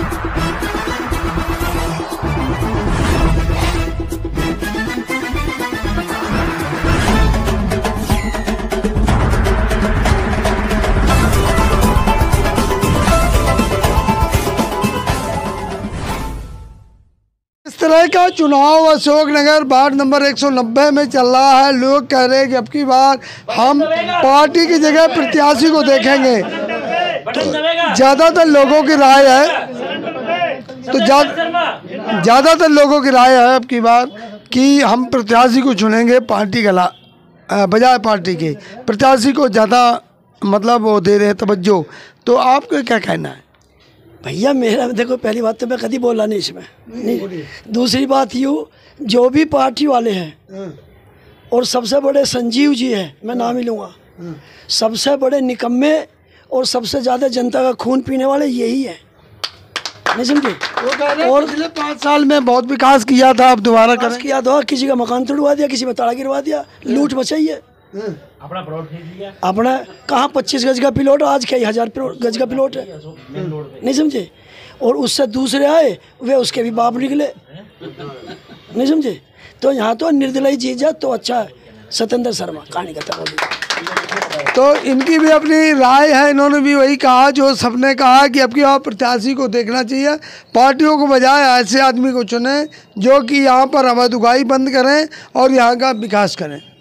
इस तरह का चुनाव अशोकनगर वार्ड नंबर 190 में चल रहा है। लोग कह रहे हैं कि अब की बार हम पार्टी की जगह प्रत्याशी को देखेंगे। तो ज़्यादातर लोगों की राय है ज़्यादातर लोगों की राय है अब की बार कि हम प्रत्याशी को चुनेंगे, पार्टी का बजाय पार्टी के प्रत्याशी को ज़्यादा मतलब वो दे रहे हैं तवज्जो। तो आपका क्या कहना है? भैया मेरा देखो, पहली बात तो मैं कभी बोला नहीं इसमें नहीं। दूसरी बात यूँ, जो भी पार्टी वाले हैं और सबसे बड़े संजीव जी हैं, मैं नाम ही लूँगा, सबसे बड़े निकम्मे और सबसे ज़्यादा जनता का खून पीने वाले यही है, नहीं समझे। और पिछले 5 साल में बहुत विकास किया था, अब दोबारा करें। किया था, किसी का मकान तोड़वा दिया, किसी में ताला गिरवा दिया, लूट मचाई है। अपना कहाँ 25 गज का प्लॉट, आज कई 1000 गज का प्लॉट है, नहीं समझे। और उससे दूसरे आए, वे उसके भी बाप निकले, नहीं समझे। तो यहाँ तो निर्दलीय जीत जाए तो अच्छा है। सत्येंद्र शर्मा कहानी खत्म होगी। तो इनकी भी अपनी राय है, इन्होंने भी वही कहा जो सबने कहा कि अब की बार प्रत्याशी को देखना चाहिए, पार्टियों को बजाय ऐसे आदमी को चुने जो कि यहाँ पर अवैध उगाही बंद करें और यहाँ का विकास करें।